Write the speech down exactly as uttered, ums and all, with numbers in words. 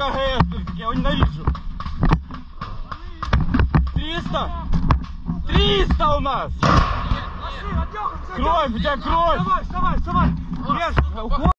АГС, я его ненавижу. триста? триста у нас! Кровь, у тебя кровь! Вставай, вставай, вставай!